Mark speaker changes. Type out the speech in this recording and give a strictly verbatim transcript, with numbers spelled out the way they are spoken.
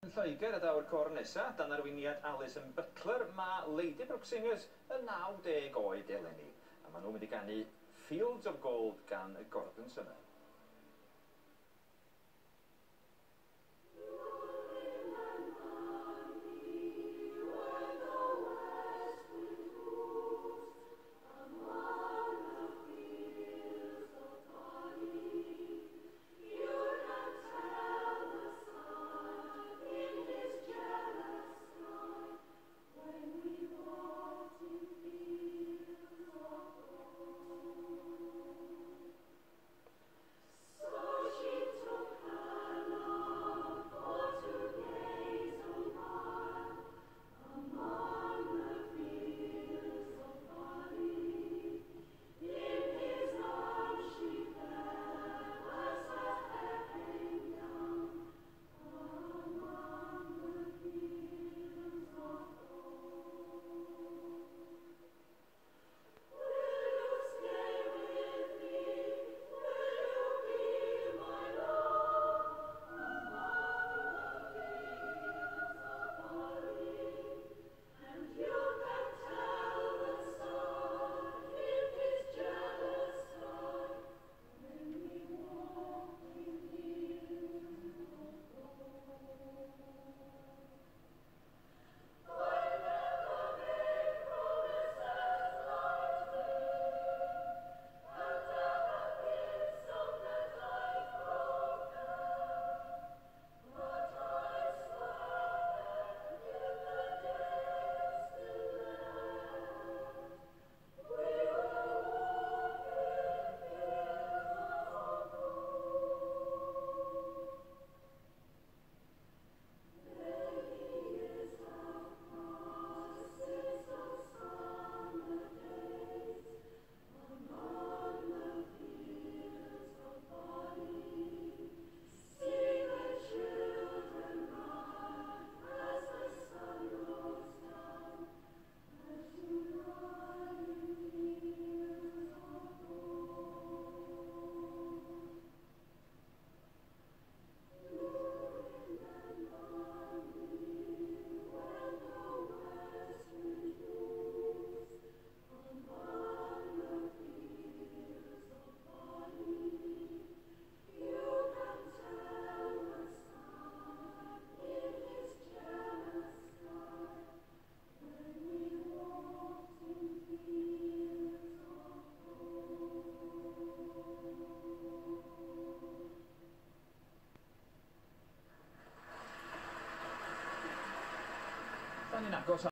Speaker 1: Yn Lloegr y daw'r cor nesa, dan arweiniad Alison Bletcher, mae Ladybrook Singers y naw deg oed eleni. A maen nhw'n mynd i ganu Fields of Gold gan y Gordons yna. Dan ni'n agos